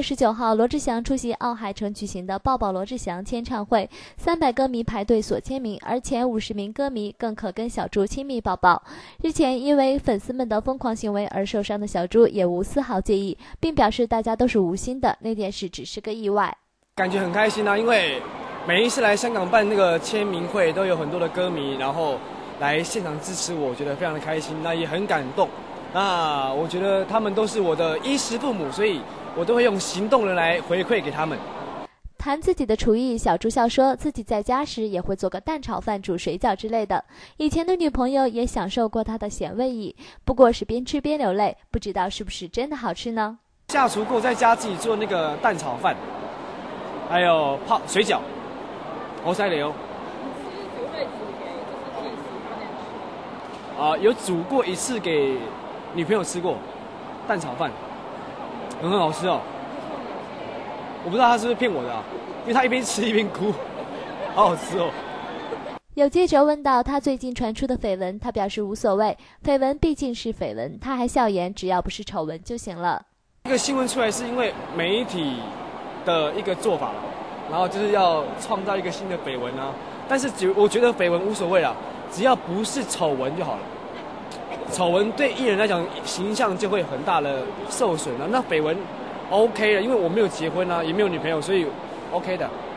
19号，罗志祥出席奥海城举行的抱抱罗志祥签唱会，300歌迷排队索签名，而前50名歌迷更可跟小猪亲密抱抱。日前因为粉丝们的疯狂行为而受伤的小猪也无丝毫介意，并表示大家都是无心的，那件事只是个意外。 感觉很开心啊，因为每一次来香港办那个签名会，都有很多的歌迷，然后来现场支持我，觉得非常的开心，那也很感动。那我觉得他们都是我的衣食父母，所以我都会用行动的来回馈给他们。 谈自己的厨艺，小猪笑说自己在家时也会做个蛋炒饭、煮水饺之类的。以前的女朋友也享受过他的咸味意，不过是边吃边流泪，不知道是不是真的好吃呢？ 下厨过，在家自己做那个蛋炒饭，还有泡水饺，好犀利哦。有煮过一次给女朋友吃过，蛋炒饭，很好吃哦。我不知道他是不是骗我的因为他一边吃一边哭，好好吃哦。 有记者问到他最近传出的绯闻，他表示无所谓，绯闻毕竟是绯闻，他还笑言只要不是丑闻就行了。 这个新闻出来是因为媒体的一个做法，然后就是要创造一个新的绯闻啊。但是我觉得绯闻无所谓啦，只要不是丑闻就好了。丑闻对艺人来讲形象就会很大的受损了，那绯闻 OK 了，因为我没有结婚啊，也没有女朋友，所以 OK 的。